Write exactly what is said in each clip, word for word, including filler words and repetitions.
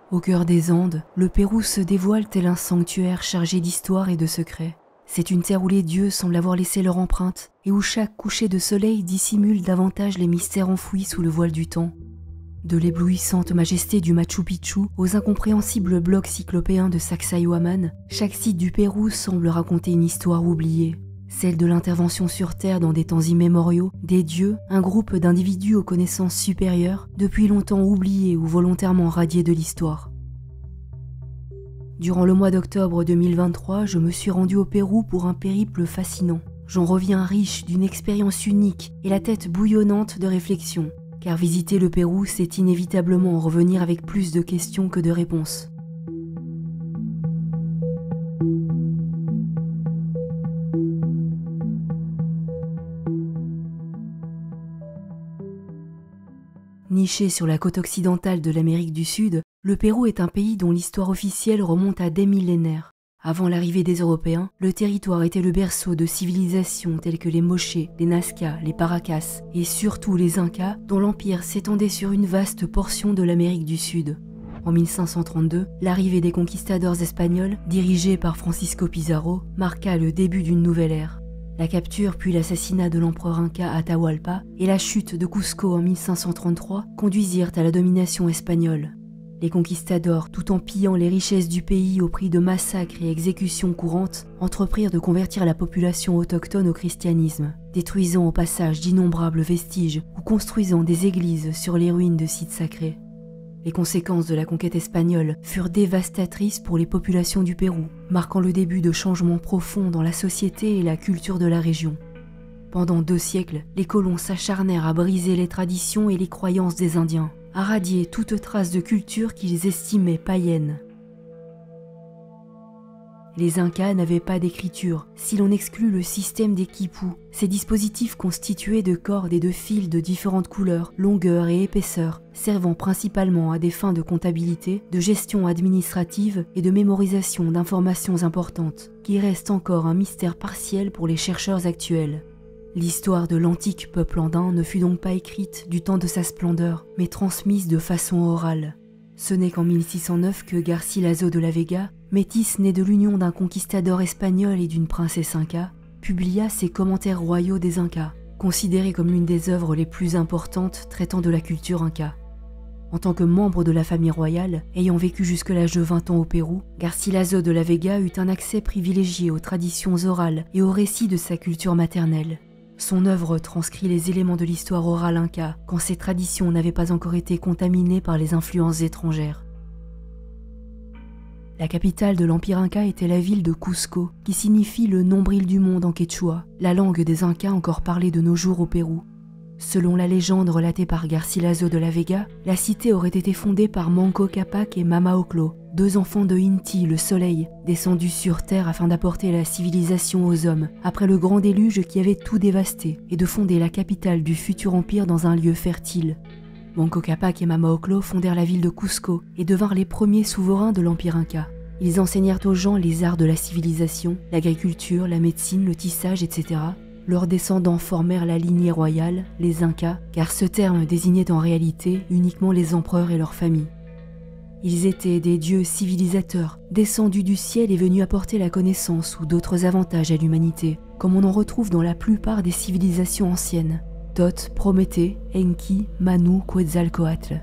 Au cœur des Andes, le Pérou se dévoile tel un sanctuaire chargé d'histoire et de secrets. C'est une terre où les dieux semblent avoir laissé leur empreinte et où chaque coucher de soleil dissimule davantage les mystères enfouis sous le voile du temps. De l'éblouissante majesté du Machu Picchu aux incompréhensibles blocs cyclopéens de Sacsayhuaman, chaque site du Pérou semble raconter une histoire oubliée. Celle de l'intervention sur Terre dans des temps immémoriaux, des dieux, un groupe d'individus aux connaissances supérieures, depuis longtemps oubliés ou volontairement radiés de l'histoire. Durant le mois d'octobre deux mille vingt-trois, je me suis rendu au Pérou pour un périple fascinant. J'en reviens riche d'une expérience unique et la tête bouillonnante de réflexion, car visiter le Pérou, c'est inévitablement en revenir avec plus de questions que de réponses. Niché sur la côte occidentale de l'Amérique du Sud, le Pérou est un pays dont l'histoire officielle remonte à des millénaires. Avant l'arrivée des Européens, le territoire était le berceau de civilisations telles que les Mochés, les Nazca, les Paracas et surtout les Incas, dont l'empire s'étendait sur une vaste portion de l'Amérique du Sud. En mille cinq cent trente-deux, l'arrivée des conquistadors espagnols, dirigés par Francisco Pizarro, marqua le début d'une nouvelle ère. La capture puis l'assassinat de l'empereur inca Atahualpa et la chute de Cusco en mille cinq cent trente-trois conduisirent à la domination espagnole. Les conquistadors, tout en pillant les richesses du pays au prix de massacres et exécutions courantes, entreprirent de convertir la population autochtone au christianisme, détruisant au passage d'innombrables vestiges ou construisant des églises sur les ruines de sites sacrés. Les conséquences de la conquête espagnole furent dévastatrices pour les populations du Pérou, marquant le début de changements profonds dans la société et la culture de la région. Pendant deux siècles, les colons s'acharnèrent à briser les traditions et les croyances des Indiens, à radier toute trace de culture qu'ils estimaient païenne. Les Incas n'avaient pas d'écriture, si l'on exclut le système des quipus, ces dispositifs constitués de cordes et de fils de différentes couleurs, longueurs et épaisseurs, servant principalement à des fins de comptabilité, de gestion administrative et de mémorisation d'informations importantes, qui restent encore un mystère partiel pour les chercheurs actuels. L'histoire de l'antique peuple andin ne fut donc pas écrite du temps de sa splendeur, mais transmise de façon orale. Ce n'est qu'en mille six cent neuf que Garcilaso de la Vega, métis né de l'union d'un conquistador espagnol et d'une princesse inca, publia ses commentaires royaux des Incas, considérés comme l'une des œuvres les plus importantes traitant de la culture inca. En tant que membre de la famille royale, ayant vécu jusqu'à l'âge de vingt ans au Pérou, Garcilaso de la Vega eut un accès privilégié aux traditions orales et aux récits de sa culture maternelle. Son œuvre transcrit les éléments de l'histoire orale inca quand ces traditions n'avaient pas encore été contaminées par les influences étrangères. La capitale de l'Empire inca était la ville de Cusco, qui signifie le nombril du monde en quechua, la langue des Incas encore parlée de nos jours au Pérou. Selon la légende relatée par Garcilaso de la Vega, la cité aurait été fondée par Manco Cápac et Mama Ocllo, deux enfants de Inti, le soleil, descendus sur Terre afin d'apporter la civilisation aux hommes, après le grand déluge qui avait tout dévasté, et de fonder la capitale du futur empire dans un lieu fertile. Manco Cápac et Mama Ocllo fondèrent la ville de Cusco et devinrent les premiers souverains de l'Empire inca. Ils enseignèrent aux gens les arts de la civilisation, l'agriculture, la médecine, le tissage, et cetera. Leurs descendants formèrent la lignée royale, les Incas, car ce terme désignait en réalité uniquement les empereurs et leurs familles. Ils étaient des dieux civilisateurs, descendus du ciel et venus apporter la connaissance ou d'autres avantages à l'humanité, comme on en retrouve dans la plupart des civilisations anciennes. Thoth, Prométhée, Enki, Manu, Quetzalcoatl.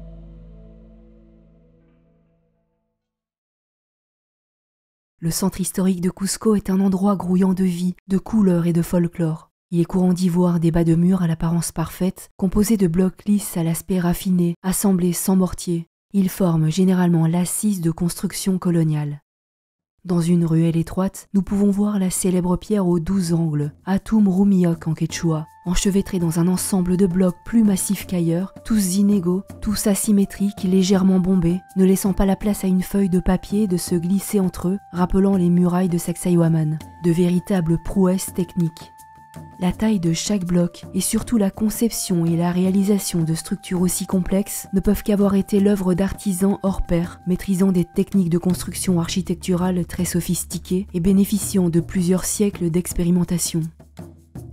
Le centre historique de Cusco est un endroit grouillant de vie, de couleurs et de folklore. Il est courant d'y voir des bas de murs à l'apparence parfaite, composés de blocs lisses à l'aspect raffiné, assemblés sans mortier. Ils forment généralement l'assise de construction coloniale. Dans une ruelle étroite, nous pouvons voir la célèbre pierre aux douze angles, Atum Rumiyoc en quechua, enchevêtrée dans un ensemble de blocs plus massifs qu'ailleurs, tous inégaux, tous asymétriques, légèrement bombés, ne laissant pas la place à une feuille de papier de se glisser entre eux, rappelant les murailles de Sacsayhuaman, de véritables prouesses techniques. La taille de chaque bloc et surtout la conception et la réalisation de structures aussi complexes ne peuvent qu'avoir été l'œuvre d'artisans hors pair, maîtrisant des techniques de construction architecturale très sophistiquées et bénéficiant de plusieurs siècles d'expérimentation.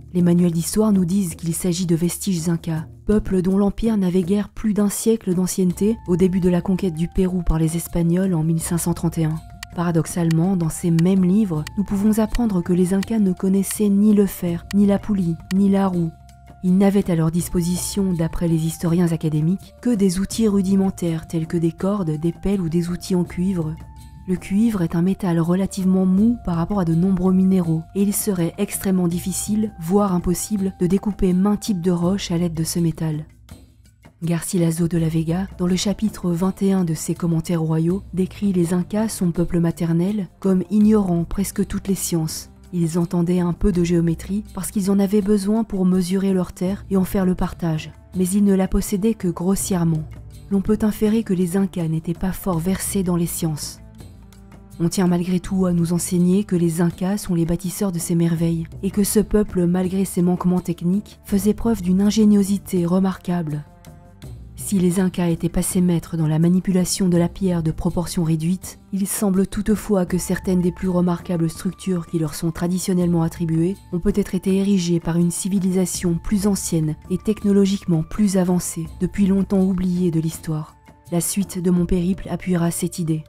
Les manuels d'histoire nous disent qu'il s'agit de vestiges incas, peuple dont l'empire n'avait guère plus d'un siècle d'ancienneté au début de la conquête du Pérou par les Espagnols en mille cinq cent trente et un. Paradoxalement, dans ces mêmes livres, nous pouvons apprendre que les Incas ne connaissaient ni le fer, ni la poulie, ni la roue. Ils n'avaient à leur disposition, d'après les historiens académiques, que des outils rudimentaires tels que des cordes, des pelles ou des outils en cuivre. Le cuivre est un métal relativement mou par rapport à de nombreux minéraux, et il serait extrêmement difficile, voire impossible, de découper maint type de roche à l'aide de ce métal. Garcilaso de la Vega, dans le chapitre vingt et un de ses commentaires royaux, décrit les Incas, son peuple maternel, comme ignorant presque toutes les sciences. Ils entendaient un peu de géométrie parce qu'ils en avaient besoin pour mesurer leurs terres et en faire le partage, mais ils ne la possédaient que grossièrement. L'on peut inférer que les Incas n'étaient pas fort versés dans les sciences. On tient malgré tout à nous enseigner que les Incas sont les bâtisseurs de ces merveilles, et que ce peuple, malgré ses manquements techniques, faisait preuve d'une ingéniosité remarquable. Si les Incas étaient passés maîtres dans la manipulation de la pierre de proportions réduites, il semble toutefois que certaines des plus remarquables structures qui leur sont traditionnellement attribuées ont peut-être été érigées par une civilisation plus ancienne et technologiquement plus avancée, depuis longtemps oubliée de l'histoire. La suite de mon périple appuiera cette idée.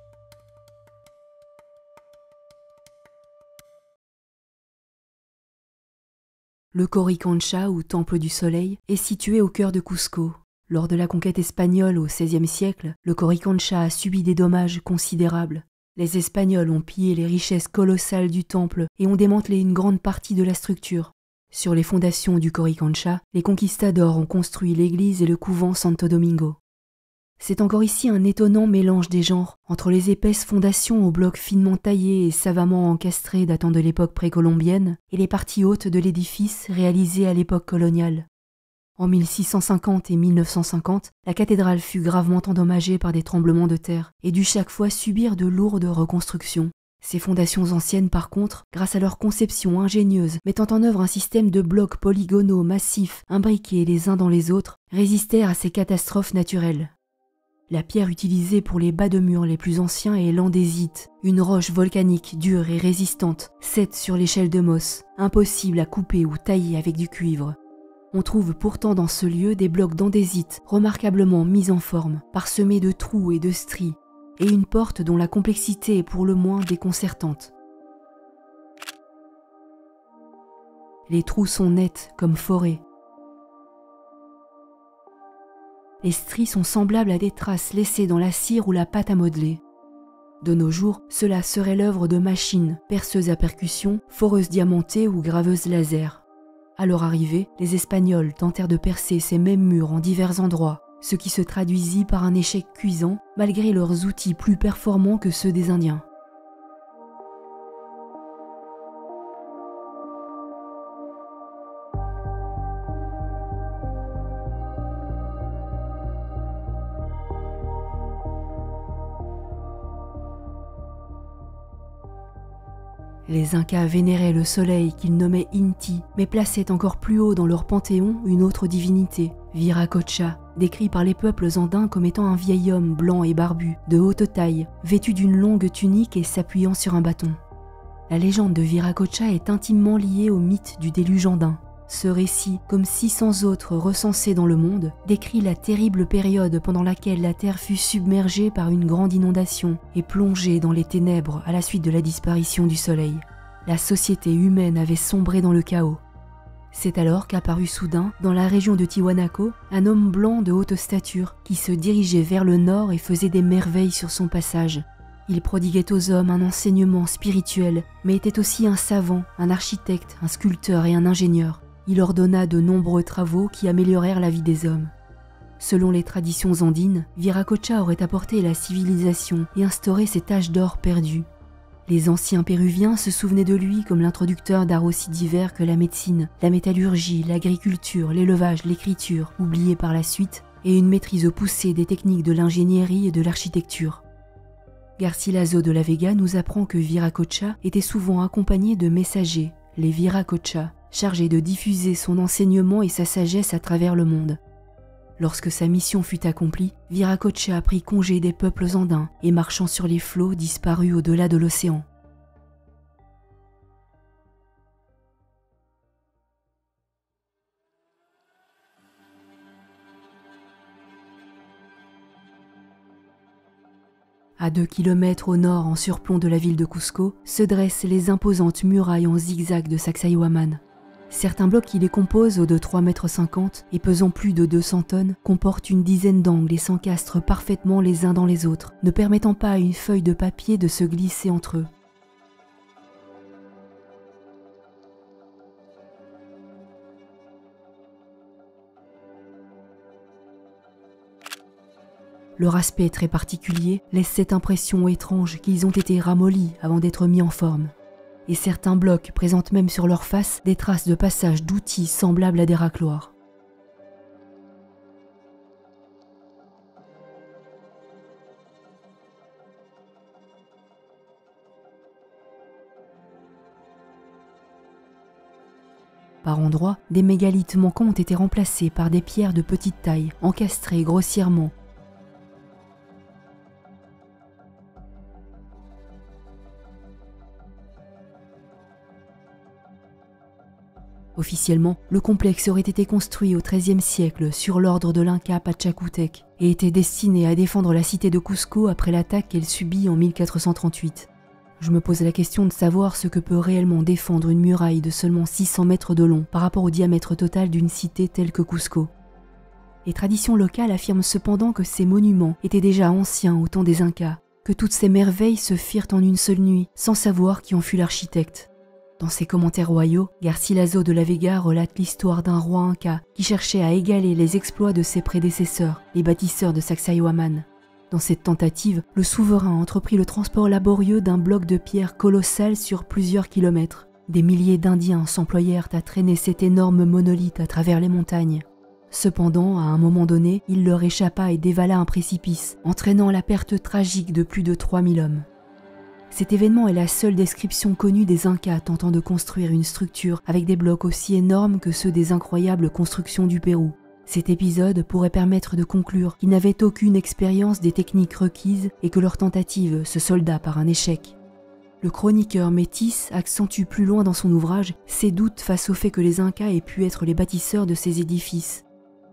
Le Coricancha, ou Temple du Soleil, est situé au cœur de Cusco. Lors de la conquête espagnole au seizième siècle, le Coricancha a subi des dommages considérables. Les Espagnols ont pillé les richesses colossales du temple et ont démantelé une grande partie de la structure. Sur les fondations du Coricancha, les conquistadors ont construit l'église et le couvent Santo Domingo. C'est encore ici un étonnant mélange des genres, entre les épaisses fondations aux blocs finement taillés et savamment encastrés datant de l'époque précolombienne et les parties hautes de l'édifice réalisées à l'époque coloniale. En mille six cent cinquante et mille neuf cent cinquante, la cathédrale fut gravement endommagée par des tremblements de terre et dut chaque fois subir de lourdes reconstructions. Ces fondations anciennes, par contre, grâce à leur conception ingénieuse, mettant en œuvre un système de blocs polygonaux massifs, imbriqués les uns dans les autres, résistèrent à ces catastrophes naturelles. La pierre utilisée pour les bas de murs les plus anciens est l'andésite, une roche volcanique dure et résistante, faite sur l'échelle de Mohs, impossible à couper ou tailler avec du cuivre. On trouve pourtant dans ce lieu des blocs d'andésite remarquablement mis en forme, parsemés de trous et de stries, et une porte dont la complexité est pour le moins déconcertante. Les trous sont nets comme forêts. Les stries sont semblables à des traces laissées dans la cire ou la pâte à modeler. De nos jours, cela serait l'œuvre de machines, perceuses à percussion, foreuses diamantées ou graveuses laser. À leur arrivée, les Espagnols tentèrent de percer ces mêmes murs en divers endroits, ce qui se traduisit par un échec cuisant malgré leurs outils plus performants que ceux des Indiens. Les Incas vénéraient le soleil qu'ils nommaient Inti, mais plaçaient encore plus haut dans leur panthéon une autre divinité, Viracocha, décrit par les peuples andins comme étant un vieil homme blanc et barbu, de haute taille, vêtu d'une longue tunique et s'appuyant sur un bâton. La légende de Viracocha est intimement liée au mythe du déluge andin. Ce récit, comme six cents autres recensés dans le monde, décrit la terrible période pendant laquelle la Terre fut submergée par une grande inondation et plongée dans les ténèbres à la suite de la disparition du soleil. La société humaine avait sombré dans le chaos. C'est alors qu'apparut soudain, dans la région de Tiwanaku, un homme blanc de haute stature qui se dirigeait vers le nord et faisait des merveilles sur son passage. Il prodiguait aux hommes un enseignement spirituel, mais était aussi un savant, un architecte, un sculpteur et un ingénieur. Il ordonna de nombreux travaux qui améliorèrent la vie des hommes. Selon les traditions andines, Viracocha aurait apporté la civilisation et instauré cet âge d'or perdu. Les anciens péruviens se souvenaient de lui comme l'introducteur d'arts aussi divers que la médecine, la métallurgie, l'agriculture, l'élevage, l'écriture, oubliés par la suite, et une maîtrise poussée des techniques de l'ingénierie et de l'architecture. Garcilaso de la Vega nous apprend que Viracocha était souvent accompagné de messagers, les Viracocha, chargé de diffuser son enseignement et sa sagesse à travers le monde. Lorsque sa mission fut accomplie, Viracocha prit congé des peuples andins et marchant sur les flots disparut au-delà de l'océan. À deux kilomètres au nord en surplomb de la ville de Cusco se dressent les imposantes murailles en zigzag de Sacsayhuaman. Certains blocs qui les composent, hauts de trois mètres cinquante et pesant plus de deux cents tonnes, comportent une dizaine d'angles et s'encastrent parfaitement les uns dans les autres, ne permettant pas à une feuille de papier de se glisser entre eux. Leur aspect très particulier laisse cette impression étrange qu'ils ont été ramollis avant d'être mis en forme. Et certains blocs présentent même sur leur face des traces de passage d'outils semblables à des racloirs. Par endroits, des mégalithes manquants ont été remplacés par des pierres de petite taille, encastrées grossièrement. Officiellement, le complexe aurait été construit au treizième siècle sur l'ordre de l'Inca Pachacútec et était destiné à défendre la cité de Cusco après l'attaque qu'elle subit en mille quatre cent trente-huit. Je me pose la question de savoir ce que peut réellement défendre une muraille de seulement six cents mètres de long par rapport au diamètre total d'une cité telle que Cusco. Les traditions locales affirment cependant que ces monuments étaient déjà anciens au temps des Incas, que toutes ces merveilles se firent en une seule nuit sans savoir qui en fut l'architecte. Dans ses commentaires royaux, Garcilaso de la Vega relate l'histoire d'un roi inca qui cherchait à égaler les exploits de ses prédécesseurs, les bâtisseurs de Sacsayhuaman. Dans cette tentative, le souverain entreprit le transport laborieux d'un bloc de pierre colossal sur plusieurs kilomètres. Des milliers d'Indiens s'employèrent à traîner cet énorme monolithe à travers les montagnes. Cependant, à un moment donné, il leur échappa et dévala un précipice, entraînant la perte tragique de plus de trois mille hommes. Cet événement est la seule description connue des Incas tentant de construire une structure avec des blocs aussi énormes que ceux des incroyables constructions du Pérou. Cet épisode pourrait permettre de conclure qu'ils n'avaient aucune expérience des techniques requises et que leur tentative se solda par un échec. Le chroniqueur métis accentue plus loin dans son ouvrage ses doutes face au fait que les Incas aient pu être les bâtisseurs de ces édifices.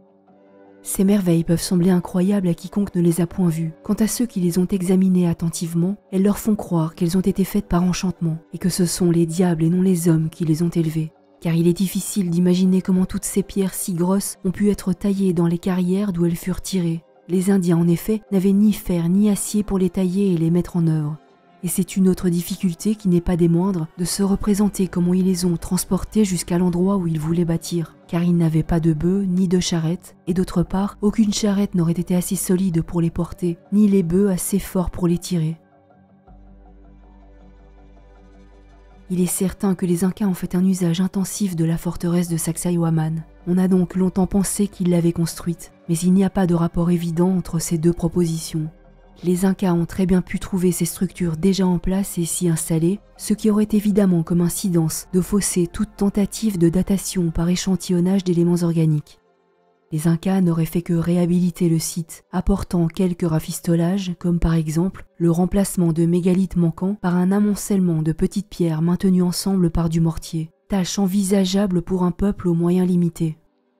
Ces merveilles peuvent sembler incroyables à quiconque ne les a point vues. Quant à ceux qui les ont examinées attentivement, elles leur font croire qu'elles ont été faites par enchantement et que ce sont les diables et non les hommes qui les ont élevées. Car il est difficile d'imaginer comment toutes ces pierres si grosses ont pu être taillées dans les carrières d'où elles furent tirées. Les Indiens, en effet, n'avaient ni fer ni acier pour les tailler et les mettre en œuvre. Et c'est une autre difficulté qui n'est pas des moindres, de se représenter comment ils les ont transportés jusqu'à l'endroit où ils voulaient bâtir, car ils n'avaient pas de bœufs ni de charrettes, et d'autre part, aucune charrette n'aurait été assez solide pour les porter, ni les bœufs assez forts pour les tirer. Il est certain que les Incas ont fait un usage intensif de la forteresse de Sacsayhuaman. On a donc longtemps pensé qu'ils l'avaient construite, mais il n'y a pas de rapport évident entre ces deux propositions. Les Incas ont très bien pu trouver ces structures déjà en place et s'y installer, ce qui aurait évidemment comme incidence de fausser toute tentative de datation par échantillonnage d'éléments organiques. Les Incas n'auraient fait que réhabiliter le site, apportant quelques rafistolages, comme par exemple le remplacement de mégalithes manquants par un amoncellement de petites pierres maintenues ensemble par du mortier, tâche envisageable pour un peuple aux moyens limités.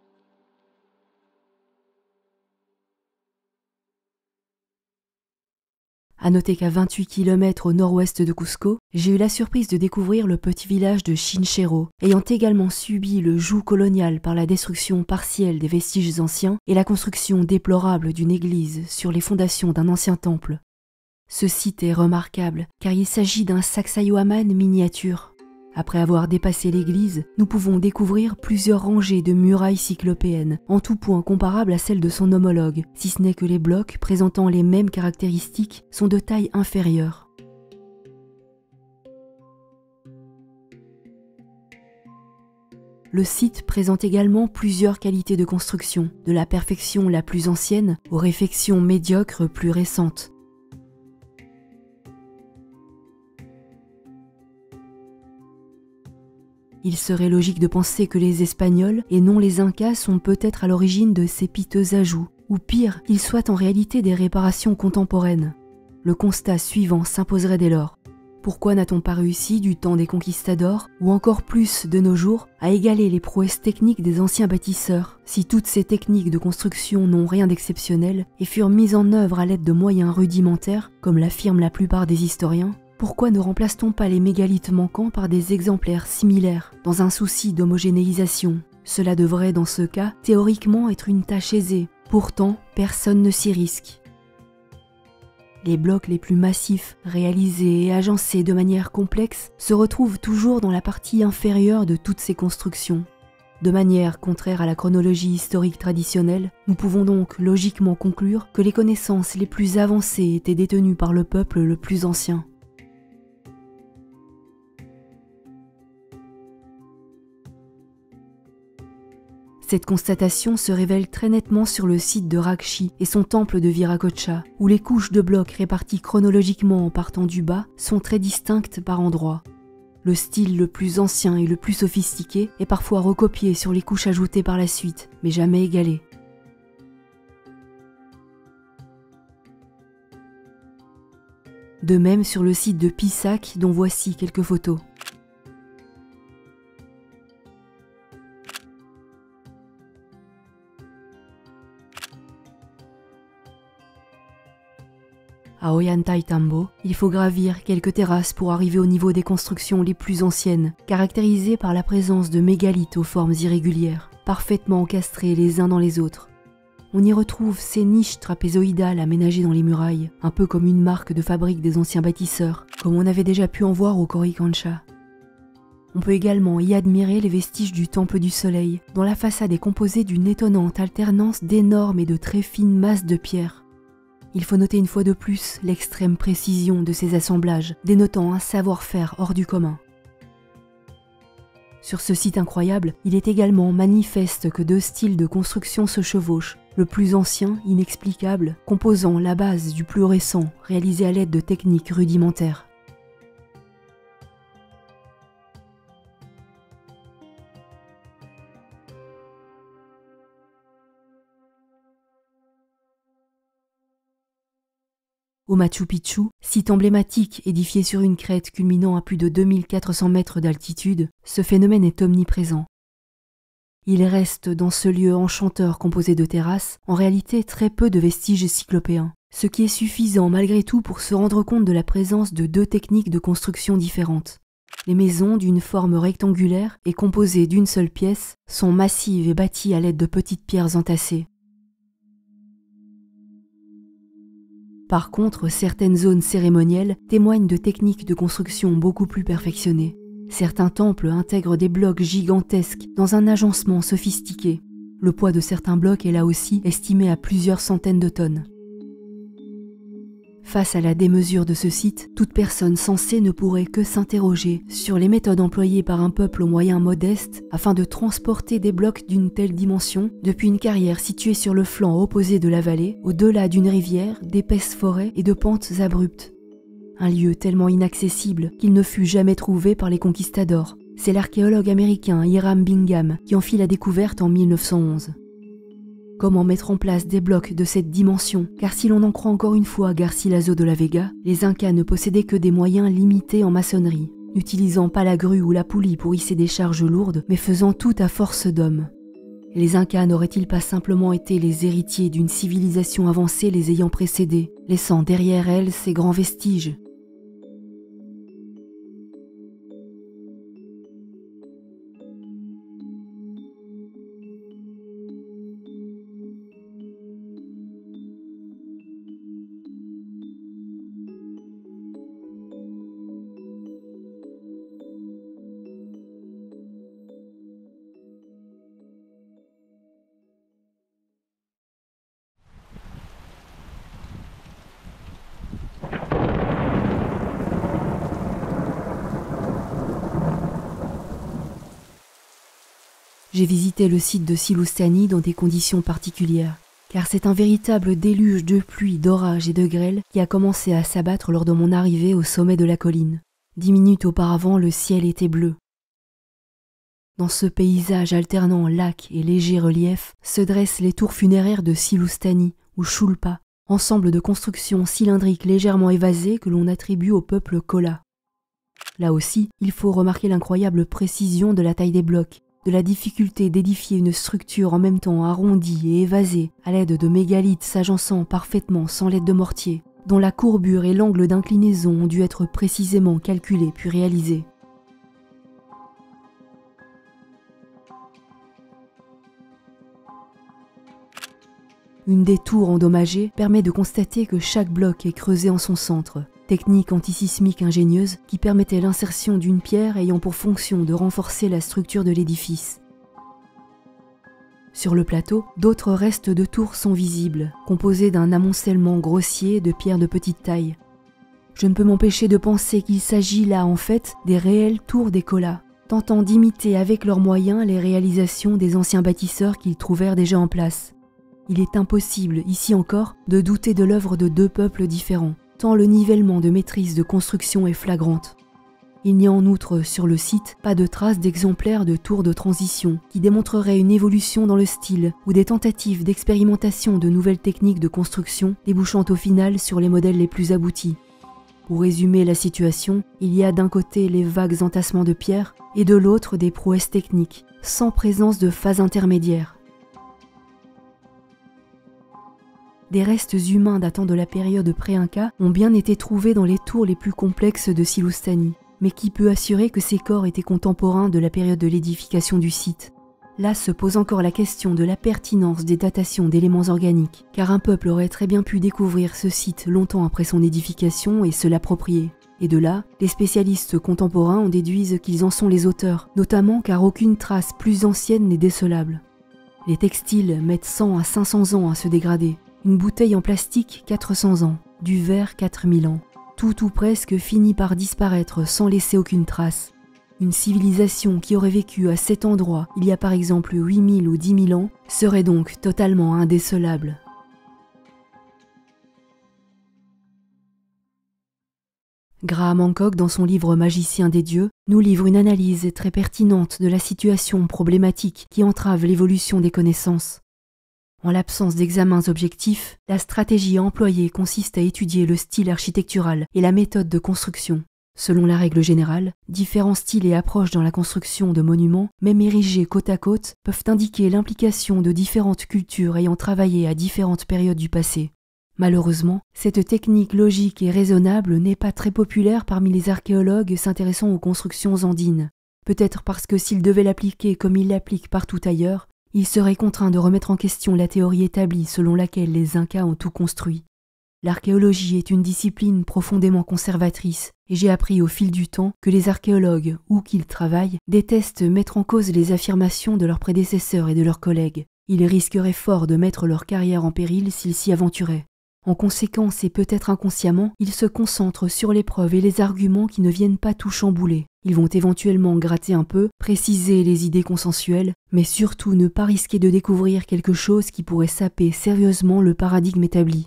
À noter qu'à vingt-huit kilomètres au nord-ouest de Cusco, j'ai eu la surprise de découvrir le petit village de Chinchero, ayant également subi le joug colonial par la destruction partielle des vestiges anciens et la construction déplorable d'une église sur les fondations d'un ancien temple. Ce site est remarquable car il s'agit d'un Sacsayhuaman miniature. Après avoir dépassé l'église, nous pouvons découvrir plusieurs rangées de murailles cyclopéennes, en tout point comparables à celles de son homologue, si ce n'est que les blocs présentant les mêmes caractéristiques sont de taille inférieure. Le site présente également plusieurs qualités de construction, de la perfection la plus ancienne aux réfections médiocres plus récentes. Il serait logique de penser que les Espagnols et non les Incas sont peut-être à l'origine de ces piteux ajouts, ou pire, qu'ils soient en réalité des réparations contemporaines. Le constat suivant s'imposerait dès lors. Pourquoi n'a-t-on pas réussi du temps des conquistadors, ou encore plus de nos jours, à égaler les prouesses techniques des anciens bâtisseurs, si toutes ces techniques de construction n'ont rien d'exceptionnel et furent mises en œuvre à l'aide de moyens rudimentaires, comme l'affirment la plupart des historiens? Pourquoi ne remplace-t-on pas les mégalithes manquants par des exemplaires similaires, dans un souci d'homogénéisation? Cela devrait, dans ce cas, théoriquement être une tâche aisée. Pourtant, personne ne s'y risque. Les blocs les plus massifs, réalisés et agencés de manière complexe, se retrouvent toujours dans la partie inférieure de toutes ces constructions. De manière contraire à la chronologie historique traditionnelle, nous pouvons donc logiquement conclure que les connaissances les plus avancées étaient détenues par le peuple le plus ancien. Cette constatation se révèle très nettement sur le site de Rakshi et son temple de Viracocha, où les couches de blocs réparties chronologiquement en partant du bas sont très distinctes par endroits. Le style le plus ancien et le plus sophistiqué est parfois recopié sur les couches ajoutées par la suite, mais jamais égalé. De même sur le site de Pisac, dont voici quelques photos. À Ollantaytambo, il faut gravir quelques terrasses pour arriver au niveau des constructions les plus anciennes, caractérisées par la présence de mégalithes aux formes irrégulières, parfaitement encastrés les uns dans les autres. On y retrouve ces niches trapézoïdales aménagées dans les murailles, un peu comme une marque de fabrique des anciens bâtisseurs, comme on avait déjà pu en voir au Coricancha. On peut également y admirer les vestiges du Temple du Soleil, dont la façade est composée d'une étonnante alternance d'énormes et de très fines masses de pierre. Il faut noter une fois de plus l'extrême précision de ces assemblages, dénotant un savoir-faire hors du commun. Sur ce site incroyable, il est également manifeste que deux styles de construction se chevauchent, le plus ancien, inexplicable, composant la base du plus récent, réalisé à l'aide de techniques rudimentaires. Au Machu Picchu, site emblématique édifié sur une crête culminant à plus de deux mille quatre cents mètres d'altitude, ce phénomène est omniprésent. Il reste dans ce lieu enchanteur composé de terrasses, en réalité très peu de vestiges cyclopéens, ce qui est suffisant malgré tout pour se rendre compte de la présence de deux techniques de construction différentes. Les maisons, d'une forme rectangulaire et composées d'une seule pièce, sont massives et bâties à l'aide de petites pierres entassées. Par contre, certaines zones cérémonielles témoignent de techniques de construction beaucoup plus perfectionnées. Certains temples intègrent des blocs gigantesques dans un agencement sophistiqué. Le poids de certains blocs est là aussi estimé à plusieurs centaines de tonnes. Face à la démesure de ce site, toute personne sensée ne pourrait que s'interroger sur les méthodes employées par un peuple aux moyens modestes afin de transporter des blocs d'une telle dimension depuis une carrière située sur le flanc opposé de la vallée, au-delà d'une rivière, d'épaisses forêts et de pentes abruptes. Un lieu tellement inaccessible qu'il ne fut jamais trouvé par les conquistadors. C'est l'archéologue américain Hiram Bingham qui en fit la découverte en mille neuf cent onze. Comment mettre en place des blocs de cette dimension? Car si l'on en croit encore une fois Garcilaso de la Vega, les Incas ne possédaient que des moyens limités en maçonnerie, n'utilisant pas la grue ou la poulie pour hisser des charges lourdes, mais faisant tout à force d'hommes. Les Incas n'auraient-ils pas simplement été les héritiers d'une civilisation avancée les ayant précédés, laissant derrière elle ces grands vestiges? J'ai visité le site de Silustani dans des conditions particulières, car c'est un véritable déluge de pluie, d'orage et de grêle qui a commencé à s'abattre lors de mon arrivée au sommet de la colline. Dix minutes auparavant, le ciel était bleu. Dans ce paysage alternant lac et léger relief, se dressent les tours funéraires de Silustani ou Shulpa, ensemble de constructions cylindriques légèrement évasées que l'on attribue au peuple Kola. Là aussi, il faut remarquer l'incroyable précision de la taille des blocs, de la difficulté d'édifier une structure en même temps arrondie et évasée à l'aide de mégalithes s'agençant parfaitement sans l'aide de mortier, dont la courbure et l'angle d'inclinaison ont dû être précisément calculés puis réalisés. Une des tours endommagées permet de constater que chaque bloc est creusé en son centre, technique antisismique ingénieuse qui permettait l'insertion d'une pierre ayant pour fonction de renforcer la structure de l'édifice. Sur le plateau, d'autres restes de tours sont visibles, composés d'un amoncellement grossier de pierres de petite taille. Je ne peux m'empêcher de penser qu'il s'agit là en fait des réelles tours d'écolas, tentant d'imiter avec leurs moyens les réalisations des anciens bâtisseurs qu'ils trouvèrent déjà en place. Il est impossible, ici encore, de douter de l'œuvre de deux peuples différents, tant le nivellement de maîtrise de construction est flagrante. Il n'y a en outre sur le site pas de traces d'exemplaires de tours de transition qui démontreraient une évolution dans le style ou des tentatives d'expérimentation de nouvelles techniques de construction débouchant au final sur les modèles les plus aboutis. Pour résumer la situation, il y a d'un côté les vagues entassements de pierres et de l'autre des prouesses techniques, sans présence de phase intermédiaire. Des restes humains datant de la période pré-Inca ont bien été trouvés dans les tours les plus complexes de Silustani, mais qui peut assurer que ces corps étaient contemporains de la période de l'édification du site? Là se pose encore la question de la pertinence des datations d'éléments organiques, car un peuple aurait très bien pu découvrir ce site longtemps après son édification et se l'approprier. Et de là, les spécialistes contemporains en déduisent qu'ils en sont les auteurs, notamment car aucune trace plus ancienne n'est décelable. Les textiles mettent cent à cinq cents ans à se dégrader. Une bouteille en plastique, quatre cents ans, du verre, quatre mille ans. Tout ou presque finit par disparaître sans laisser aucune trace. Une civilisation qui aurait vécu à cet endroit il y a par exemple huit mille ou dix mille ans serait donc totalement indécelable. Graham Hancock, dans son livre Magicien des dieux, nous livre une analyse très pertinente de la situation problématique qui entrave l'évolution des connaissances. En l'absence d'examens objectifs, la stratégie employée consiste à étudier le style architectural et la méthode de construction. Selon la règle générale, différents styles et approches dans la construction de monuments, même érigés côte à côte, peuvent indiquer l'implication de différentes cultures ayant travaillé à différentes périodes du passé. Malheureusement, cette technique logique et raisonnable n'est pas très populaire parmi les archéologues s'intéressant aux constructions andines. Peut-être parce que s'ils devaient l'appliquer comme ils l'appliquent partout ailleurs, il serait contraint de remettre en question la théorie établie selon laquelle les Incas ont tout construit. L'archéologie est une discipline profondément conservatrice, et j'ai appris au fil du temps que les archéologues, où qu'ils travaillent, détestent mettre en cause les affirmations de leurs prédécesseurs et de leurs collègues. Ils risqueraient fort de mettre leur carrière en péril s'ils s'y aventuraient. En conséquence et peut-être inconsciemment, ils se concentrent sur les preuves et les arguments qui ne viennent pas tout chambouler. Ils vont éventuellement gratter un peu, préciser les idées consensuelles, mais surtout ne pas risquer de découvrir quelque chose qui pourrait saper sérieusement le paradigme établi.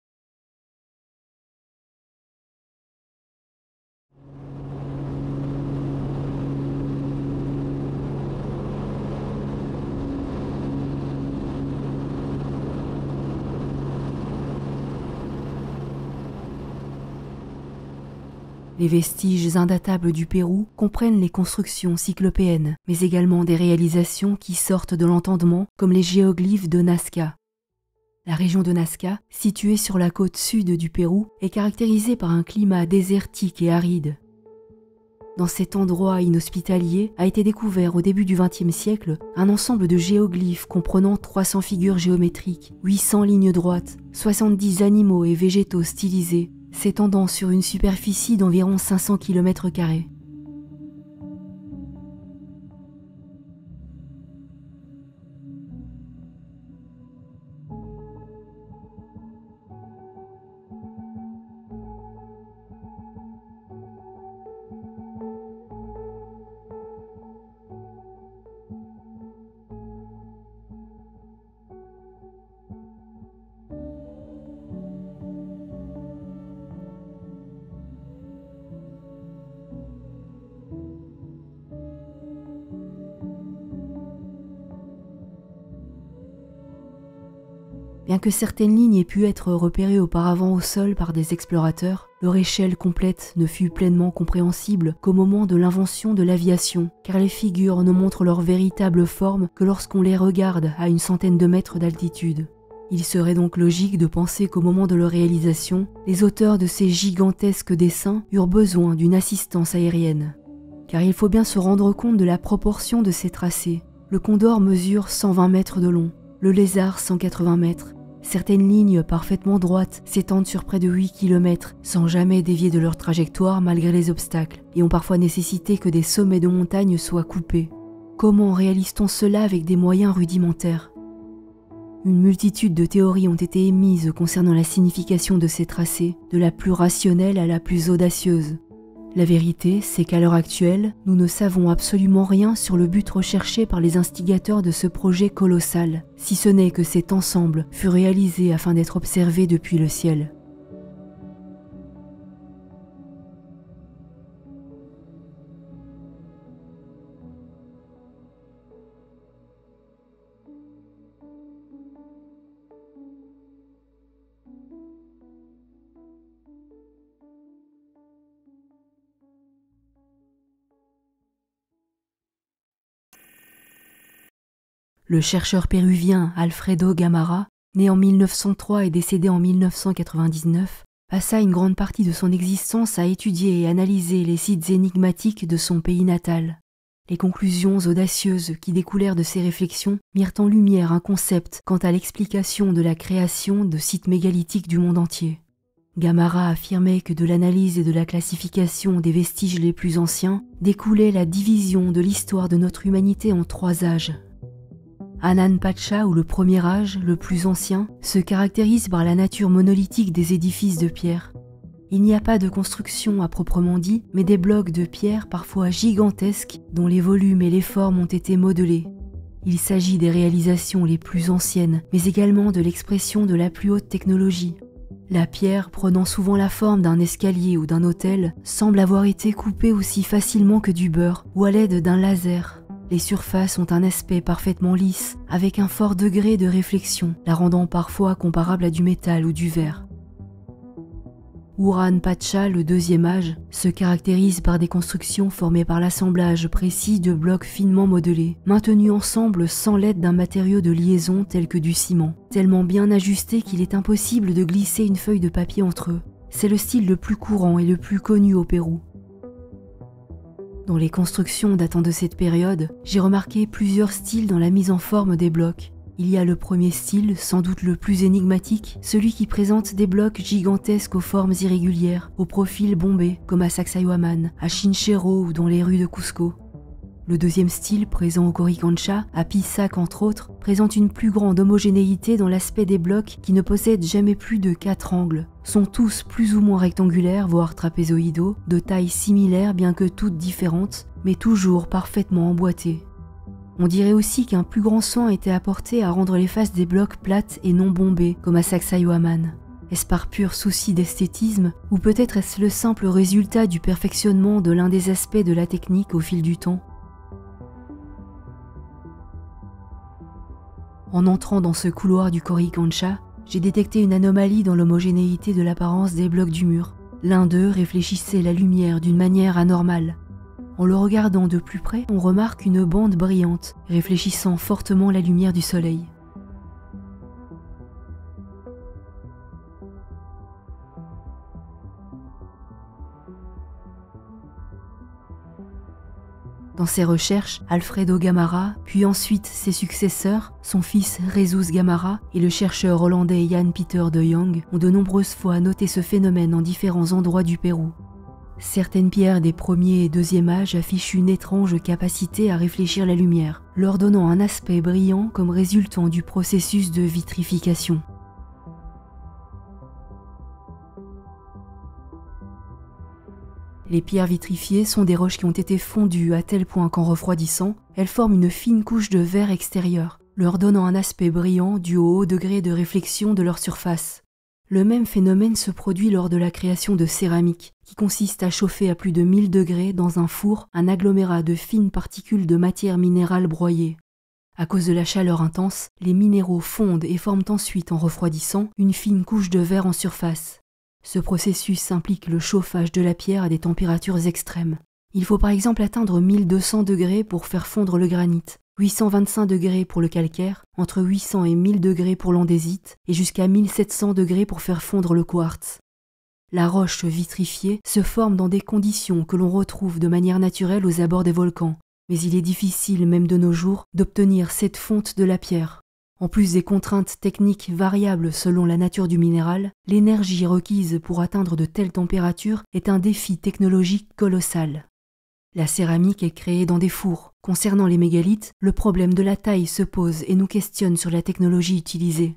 Les vestiges indatables du Pérou comprennent les constructions cyclopéennes, mais également des réalisations qui sortent de l'entendement, comme les géoglyphes de Nazca. La région de Nazca, située sur la côte sud du Pérou, est caractérisée par un climat désertique et aride. Dans cet endroit inhospitalier a été découvert au début du vingtième siècle un ensemble de géoglyphes comprenant trois cents figures géométriques, huit cents lignes droites, soixante-dix animaux et végétaux stylisés, s'étendant sur une superficie d'environ cinq cents kilomètres carrés. Bien que certaines lignes aient pu être repérées auparavant au sol par des explorateurs, Leur échelle complète ne fut pleinement compréhensible qu'au moment de l'invention de l'aviation, car les figures ne montrent leur véritable forme que lorsqu'on les regarde à une centaine de mètres d'altitude. Il serait donc logique de penser qu'au moment de leur réalisation, les auteurs de ces gigantesques dessins eurent besoin d'une assistance aérienne. Car il faut bien se rendre compte de la proportion de ces tracés. Le Condor mesure cent vingt mètres de long, le Lézard cent quatre-vingts mètres. Certaines lignes parfaitement droites s'étendent sur près de huit kilomètres sans jamais dévier de leur trajectoire malgré les obstacles et ont parfois nécessité que des sommets de montagne soient coupés. Comment réalise-t-on cela avec des moyens rudimentaires ? Une multitude de théories ont été émises concernant la signification de ces tracés, de la plus rationnelle à la plus audacieuse. La vérité, c'est qu'à l'heure actuelle, nous ne savons absolument rien sur le but recherché par les instigateurs de ce projet colossal, si ce n'est que cet ensemble fut réalisé afin d'être observé depuis le ciel. Le chercheur péruvien Alfredo Gamarra, né en mille neuf cent trois et décédé en mille neuf cent quatre-vingt-dix-neuf, passa une grande partie de son existence à étudier et analyser les sites énigmatiques de son pays natal. Les conclusions audacieuses qui découlèrent de ces réflexions mirent en lumière un concept quant à l'explication de la création de sites mégalithiques du monde entier. Gamarra affirmait que de l'analyse et de la classification des vestiges les plus anciens découlait la division de l'histoire de notre humanité en trois âges. Hanan Pacha, ou le premier âge, le plus ancien, se caractérise par la nature monolithique des édifices de pierre. Il n'y a pas de construction à proprement dit, mais des blocs de pierre parfois gigantesques dont les volumes et les formes ont été modelés. Il s'agit des réalisations les plus anciennes, mais également de l'expression de la plus haute technologie. La pierre, prenant souvent la forme d'un escalier ou d'un autel, semble avoir été coupée aussi facilement que du beurre ou à l'aide d'un laser. Les surfaces ont un aspect parfaitement lisse, avec un fort degré de réflexion, la rendant parfois comparable à du métal ou du verre. Uran Pacha, le deuxième âge, se caractérise par des constructions formées par l'assemblage précis de blocs finement modelés, maintenus ensemble sans l'aide d'un matériau de liaison tel que du ciment, tellement bien ajusté qu'il est impossible de glisser une feuille de papier entre eux. C'est le style le plus courant et le plus connu au Pérou. Dans les constructions datant de cette période, j'ai remarqué plusieurs styles dans la mise en forme des blocs. Il y a le premier style, sans doute le plus énigmatique, celui qui présente des blocs gigantesques aux formes irrégulières, au profil bombé, comme à Sacsayhuaman, à Chinchero ou dans les rues de Cusco. Le deuxième style, présent au Coricancha, à Pisac entre autres, présente une plus grande homogénéité dans l'aspect des blocs qui ne possèdent jamais plus de quatre angles. Sont tous plus ou moins rectangulaires, voire trapézoïdaux, de taille similaire bien que toutes différentes, mais toujours parfaitement emboîtés. On dirait aussi qu'un plus grand soin a été apporté à rendre les faces des blocs plates et non bombées, comme à Sacsayhuaman. Est-ce par pur souci d'esthétisme, ou peut-être est-ce le simple résultat du perfectionnement de l'un des aspects de la technique au fil du temps ? En entrant dans ce couloir du Coricancha, j'ai détecté une anomalie dans l'homogénéité de l'apparence des blocs du mur. L'un d'eux réfléchissait la lumière d'une manière anormale. En le regardant de plus près, on remarque une bande brillante, réfléchissant fortement la lumière du soleil. Dans ses recherches, Alfredo Gamarra, puis ensuite ses successeurs, son fils Jesus Gamarra et le chercheur hollandais Jan Pieter de Jong ont de nombreuses fois noté ce phénomène en différents endroits du Pérou. Certaines pierres des premier et deuxième âges affichent une étrange capacité à réfléchir la lumière, leur donnant un aspect brillant comme résultant du processus de vitrification. Les pierres vitrifiées sont des roches qui ont été fondues à tel point qu'en refroidissant, elles forment une fine couche de verre extérieur, leur donnant un aspect brillant dû au haut degré de réflexion de leur surface. Le même phénomène se produit lors de la création de céramique, qui consiste à chauffer à plus de mille degrés dans un four un agglomérat de fines particules de matière minérale broyée. À cause de la chaleur intense, les minéraux fondent et forment ensuite, en refroidissant, une fine couche de verre en surface. Ce processus implique le chauffage de la pierre à des températures extrêmes. Il faut par exemple atteindre mille deux cents degrés pour faire fondre le granit, huit cent vingt-cinq degrés pour le calcaire, entre huit cents et mille degrés pour l'andésite et jusqu'à mille sept cents degrés pour faire fondre le quartz. La roche vitrifiée se forme dans des conditions que l'on retrouve de manière naturelle aux abords des volcans, mais il est difficile même de nos jours d'obtenir cette fonte de la pierre. En plus des contraintes techniques variables selon la nature du minéral, l'énergie requise pour atteindre de telles températures est un défi technologique colossal. La céramique est créée dans des fours. Concernant les mégalithes, le problème de la taille se pose et nous questionne sur la technologie utilisée.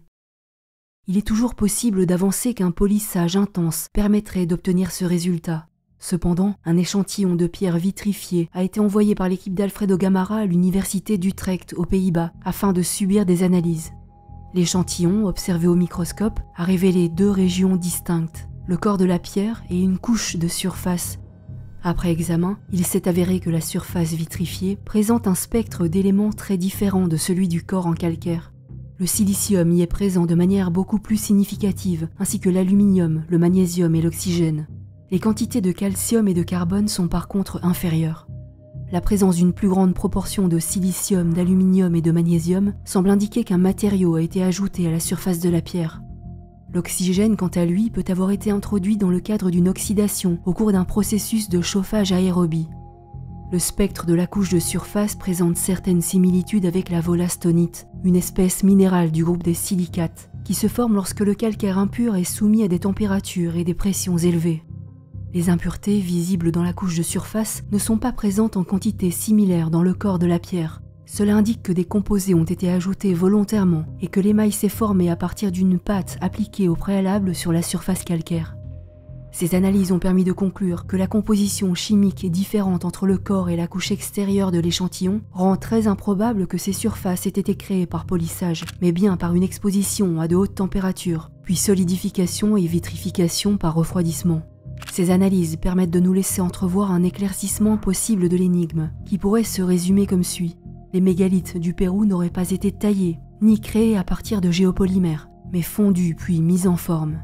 Il est toujours possible d'avancer qu'un polissage intense permettrait d'obtenir ce résultat. Cependant, un échantillon de pierre vitrifiée a été envoyé par l'équipe d'Alfredo Gamarra à l'université d'Utrecht aux Pays-Bas afin de subir des analyses. L'échantillon, observé au microscope, a révélé deux régions distinctes, le corps de la pierre et une couche de surface. Après examen, il s'est avéré que la surface vitrifiée présente un spectre d'éléments très différent de celui du corps en calcaire. Le silicium y est présent de manière beaucoup plus significative, ainsi que l'aluminium, le magnésium et l'oxygène. Les quantités de calcium et de carbone sont par contre inférieures. La présence d'une plus grande proportion de silicium, d'aluminium et de magnésium semble indiquer qu'un matériau a été ajouté à la surface de la pierre. L'oxygène, quant à lui, peut avoir été introduit dans le cadre d'une oxydation au cours d'un processus de chauffage aérobie. Le spectre de la couche de surface présente certaines similitudes avec la wollastonite, une espèce minérale du groupe des silicates, qui se forme lorsque le calcaire impur est soumis à des températures et des pressions élevées. Les impuretés visibles dans la couche de surface ne sont pas présentes en quantité similaire dans le corps de la pierre. Cela indique que des composés ont été ajoutés volontairement et que l'émail s'est formé à partir d'une pâte appliquée au préalable sur la surface calcaire. Ces analyses ont permis de conclure que la composition chimique est différente entre le corps et la couche extérieure de l'échantillon, rend très improbable que ces surfaces aient été créées par polissage, mais bien par une exposition à de hautes températures, puis solidification et vitrification par refroidissement. Ces analyses permettent de nous laisser entrevoir un éclaircissement possible de l'énigme, qui pourrait se résumer comme suit. Les mégalithes du Pérou n'auraient pas été taillés, ni créés à partir de géopolymères, mais fondus puis mis en forme.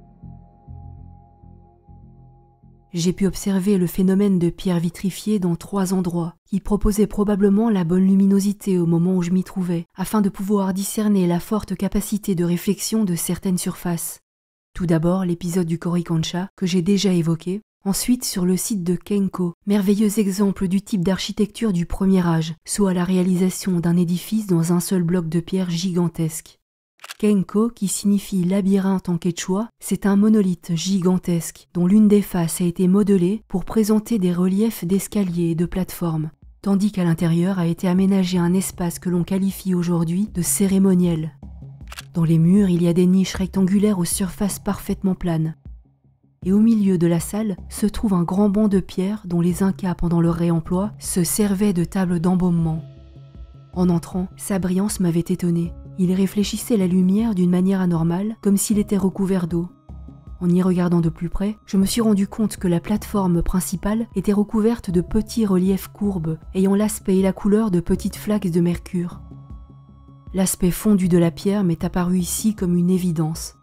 J'ai pu observer le phénomène de pierre vitrifiée dans trois endroits, qui proposaient probablement la bonne luminosité au moment où je m'y trouvais, afin de pouvoir discerner la forte capacité de réflexion de certaines surfaces. Tout d'abord l'épisode du Coricancha, que j'ai déjà évoqué, ensuite sur le site de Kenko, merveilleux exemple du type d'architecture du premier âge, soit la réalisation d'un édifice dans un seul bloc de pierre gigantesque. Kenko, qui signifie labyrinthe en quechua, c'est un monolithe gigantesque dont l'une des faces a été modelée pour présenter des reliefs d'escaliers et de plateformes, tandis qu'à l'intérieur a été aménagé un espace que l'on qualifie aujourd'hui de cérémoniel. Dans les murs, il y a des niches rectangulaires aux surfaces parfaitement planes. Et au milieu de la salle se trouve un grand banc de pierre dont les Incas, pendant leur réemploi, se servaient de table d'embaumement. En entrant, sa brillance m'avait étonné. Il réfléchissait la lumière d'une manière anormale, comme s'il était recouvert d'eau. En y regardant de plus près, je me suis rendu compte que la plateforme principale était recouverte de petits reliefs courbes, ayant l'aspect et la couleur de petites flaques de mercure. L'aspect fondu de la pierre m'est apparu ici comme une évidence.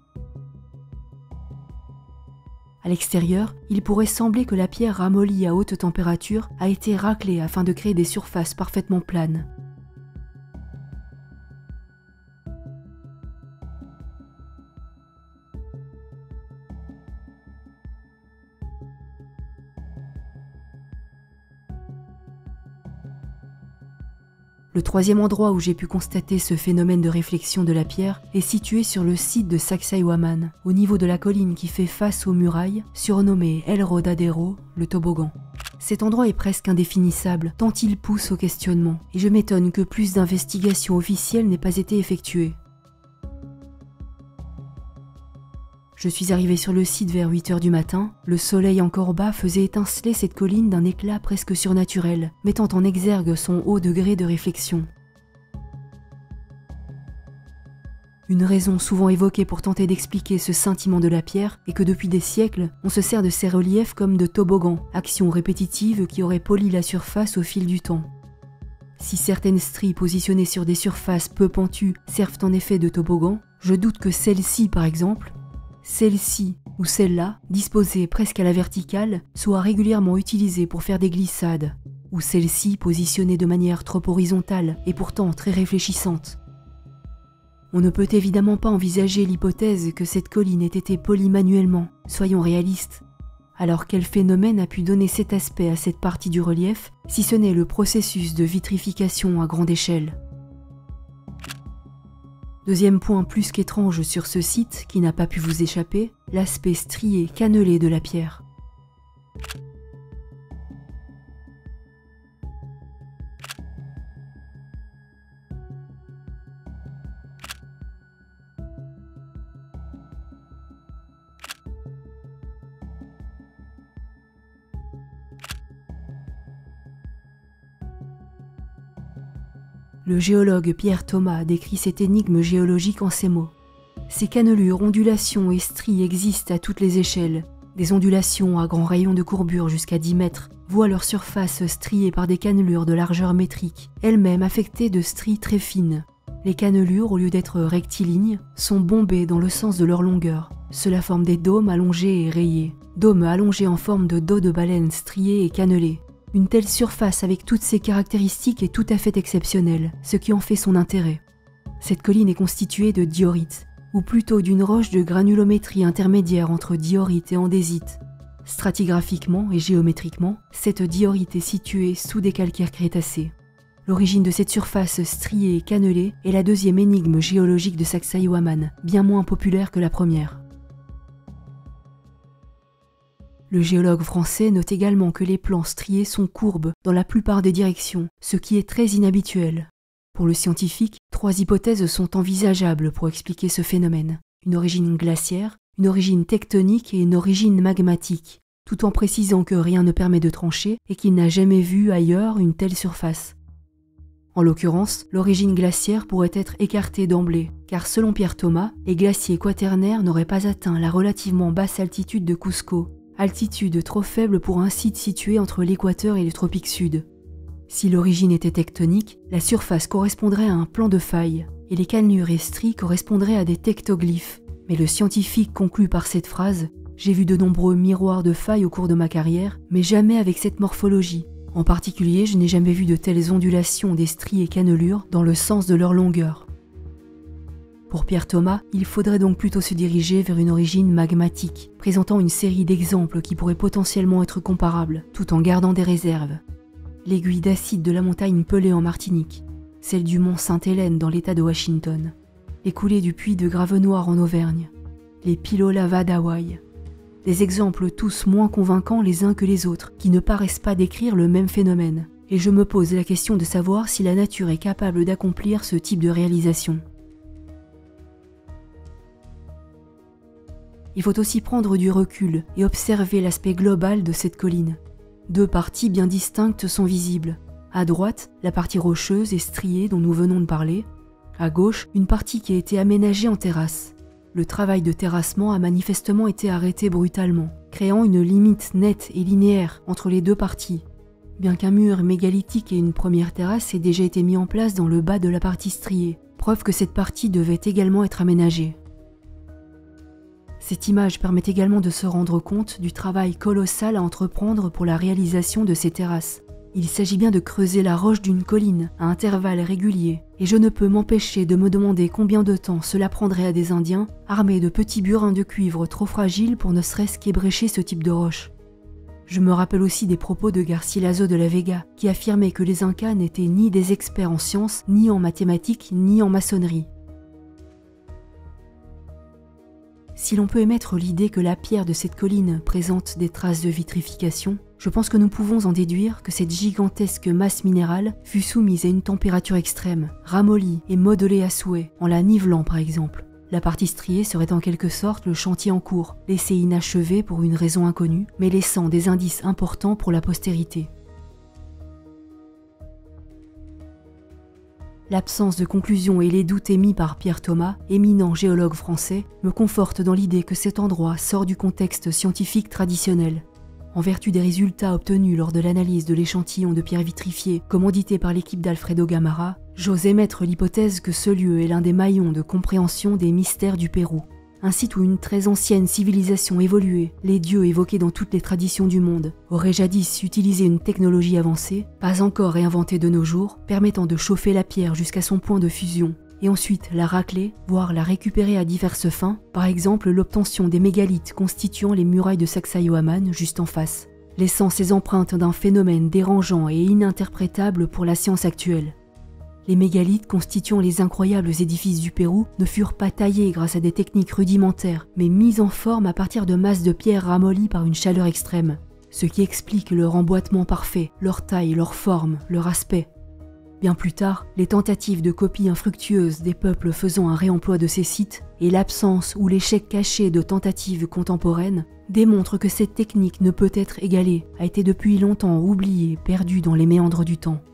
À l'extérieur, il pourrait sembler que la pierre ramollie à haute température a été raclée afin de créer des surfaces parfaitement planes. Le troisième endroit où j'ai pu constater ce phénomène de réflexion de la pierre est situé sur le site de Sacsayhuaman, au niveau de la colline qui fait face aux murailles, surnommée El Rodadero, le toboggan. Cet endroit est presque indéfinissable, tant il pousse au questionnement, et je m'étonne que plus d'investigations officielles n'aient pas été effectuées. Je suis arrivé sur le site vers huit heures du matin. Le soleil encore bas faisait étinceler cette colline d'un éclat presque surnaturel, mettant en exergue son haut degré de réflexion. Une raison souvent évoquée pour tenter d'expliquer ce scintillement de la pierre est que depuis des siècles, on se sert de ces reliefs comme de toboggans, action répétitive qui aurait poli la surface au fil du temps. Si certaines stries positionnées sur des surfaces peu pentues servent en effet de toboggans, je doute que celle-ci, par exemple, celle-ci ou celle-là, disposée presque à la verticale, soit régulièrement utilisée pour faire des glissades, ou celle-ci positionnée de manière trop horizontale et pourtant très réfléchissante. On ne peut évidemment pas envisager l'hypothèse que cette colline ait été polie manuellement, soyons réalistes. Alors quel phénomène a pu donner cet aspect à cette partie du relief, si ce n'est le processus de vitrification à grande échelle? Deuxième point plus qu'étrange sur ce site, qui n'a pas pu vous échapper, l'aspect strié, cannelé de la pierre. Le géologue Pierre Thomas décrit cette énigme géologique en ces mots. Ces cannelures, ondulations et stries existent à toutes les échelles. Des ondulations à grands rayons de courbure jusqu'à dix mètres voient leur surface striée par des cannelures de largeur métrique, elles-mêmes affectées de stries très fines. Les cannelures, au lieu d'être rectilignes, sont bombées dans le sens de leur longueur. Cela forme des dômes allongés et rayés. Dômes allongés en forme de dos de baleine striés et cannelés. Une telle surface avec toutes ces caractéristiques est tout à fait exceptionnelle, ce qui en fait son intérêt. Cette colline est constituée de diorite, ou plutôt d'une roche de granulométrie intermédiaire entre diorite et andésite. Stratigraphiquement et géométriquement, cette diorite est située sous des calcaires crétacés. L'origine de cette surface striée et cannelée est la deuxième énigme géologique de Sacsayhuaman, bien moins populaire que la première. Le géologue français note également que les plans striés sont courbes dans la plupart des directions, ce qui est très inhabituel. Pour le scientifique, trois hypothèses sont envisageables pour expliquer ce phénomène. Une origine glaciaire, une origine tectonique et une origine magmatique, tout en précisant que rien ne permet de trancher et qu'il n'a jamais vu ailleurs une telle surface. En l'occurrence, l'origine glaciaire pourrait être écartée d'emblée, car selon Pierre Thomas, les glaciers quaternaires n'auraient pas atteint la relativement basse altitude de Cusco, altitude trop faible pour un site situé entre l'équateur et le tropique sud. Si l'origine était tectonique, la surface correspondrait à un plan de faille, et les cannelures et stries correspondraient à des tectoglyphes. Mais le scientifique conclut par cette phrase « J'ai vu de nombreux miroirs de failles au cours de ma carrière, mais jamais avec cette morphologie. En particulier, je n'ai jamais vu de telles ondulations des stries et cannelures dans le sens de leur longueur. » Pour Pierre Thomas, il faudrait donc plutôt se diriger vers une origine magmatique, présentant une série d'exemples qui pourraient potentiellement être comparables, tout en gardant des réserves. L'aiguille d'acide de la montagne Pelée en Martinique, celle du mont Sainte-Hélène dans l'état de Washington, les coulées du puits de Gravenoir en Auvergne, les pilolavas d'Hawaï. Des exemples tous moins convaincants les uns que les autres, qui ne paraissent pas décrire le même phénomène. Et je me pose la question de savoir si la nature est capable d'accomplir ce type de réalisation. Il faut aussi prendre du recul et observer l'aspect global de cette colline. Deux parties bien distinctes sont visibles. À droite, la partie rocheuse et striée dont nous venons de parler. À gauche, une partie qui a été aménagée en terrasse. Le travail de terrassement a manifestement été arrêté brutalement, créant une limite nette et linéaire entre les deux parties. Bien qu'un mur mégalithique et une première terrasse aient déjà été mis en place dans le bas de la partie striée, preuve que cette partie devait également être aménagée. Cette image permet également de se rendre compte du travail colossal à entreprendre pour la réalisation de ces terrasses. Il s'agit bien de creuser la roche d'une colline à intervalles réguliers, et je ne peux m'empêcher de me demander combien de temps cela prendrait à des Indiens armés de petits burins de cuivre trop fragiles pour ne serait-ce qu'ébrécher ce type de roche. Je me rappelle aussi des propos de Garcilaso de la Vega, qui affirmait que les Incas n'étaient ni des experts en sciences, ni en mathématiques, ni en maçonnerie. Si l'on peut émettre l'idée que la pierre de cette colline présente des traces de vitrification, je pense que nous pouvons en déduire que cette gigantesque masse minérale fut soumise à une température extrême, ramollie et modelée à souhait, en la nivelant par exemple. La partie striée serait en quelque sorte le chantier en cours, laissé inachevé pour une raison inconnue, mais laissant des indices importants pour la postérité. L'absence de conclusion et les doutes émis par Pierre Thomas, éminent géologue français, me confortent dans l'idée que cet endroit sort du contexte scientifique traditionnel. En vertu des résultats obtenus lors de l'analyse de l'échantillon de pierre vitrifiée commandité par l'équipe d'Alfredo Gamarra, j'ose émettre l'hypothèse que ce lieu est l'un des maillons de compréhension des mystères du Pérou. un site où une très ancienne civilisation évoluée, les dieux évoqués dans toutes les traditions du monde, auraient jadis utilisé une technologie avancée, pas encore réinventée de nos jours, permettant de chauffer la pierre jusqu'à son point de fusion, et ensuite la racler, voire la récupérer à diverses fins, par exemple l'obtention des mégalithes constituant les murailles de Sacsayhuaman juste en face, laissant ces empreintes d'un phénomène dérangeant et ininterprétable pour la science actuelle. Les mégalithes constituant les incroyables édifices du Pérou ne furent pas taillés grâce à des techniques rudimentaires, mais mis en forme à partir de masses de pierres ramollies par une chaleur extrême, ce qui explique leur emboîtement parfait, leur taille, leur forme, leur aspect. Bien plus tard, les tentatives de copie infructueuses des peuples faisant un réemploi de ces sites et l'absence ou l'échec caché de tentatives contemporaines démontrent que cette technique ne peut être égalée, a été depuis longtemps oubliée, perdue dans les méandres du temps.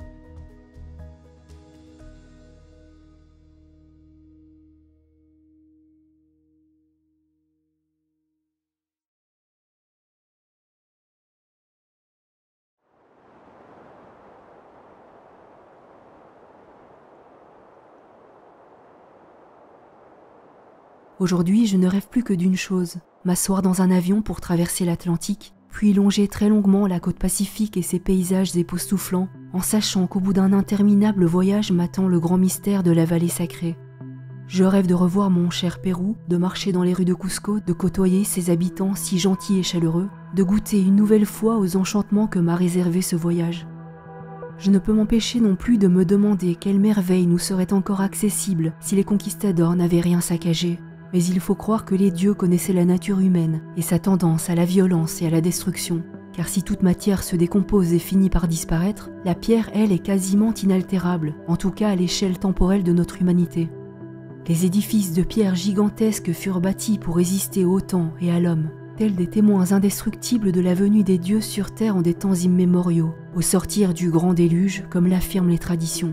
Aujourd'hui, je ne rêve plus que d'une chose, m'asseoir dans un avion pour traverser l'Atlantique, puis longer très longuement la côte Pacifique et ses paysages époustouflants, en sachant qu'au bout d'un interminable voyage m'attend le grand mystère de la vallée sacrée. Je rêve de revoir mon cher Pérou, de marcher dans les rues de Cusco, de côtoyer ses habitants si gentils et chaleureux, de goûter une nouvelle fois aux enchantements que m'a réservé ce voyage. Je ne peux m'empêcher non plus de me demander quelle merveille nous serait encore accessible si les conquistadors n'avaient rien saccagé. Mais il faut croire que les dieux connaissaient la nature humaine et sa tendance à la violence et à la destruction, car si toute matière se décompose et finit par disparaître, la pierre, elle, est quasiment inaltérable, en tout cas à l'échelle temporelle de notre humanité. Les édifices de pierre gigantesques furent bâtis pour résister au temps et à l'homme, tels des témoins indestructibles de la venue des dieux sur terre en des temps immémoriaux, au sortir du grand déluge, comme l'affirment les traditions.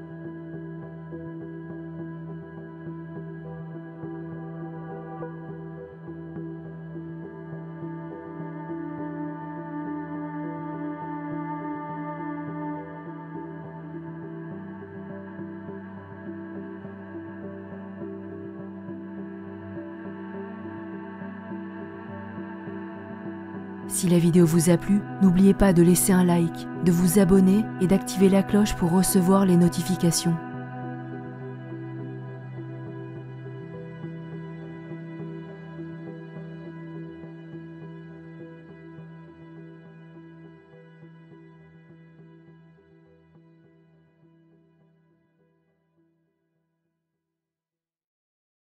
Si la vidéo vous a plu, n'oubliez pas de laisser un like, de vous abonner et d'activer la cloche pour recevoir les notifications.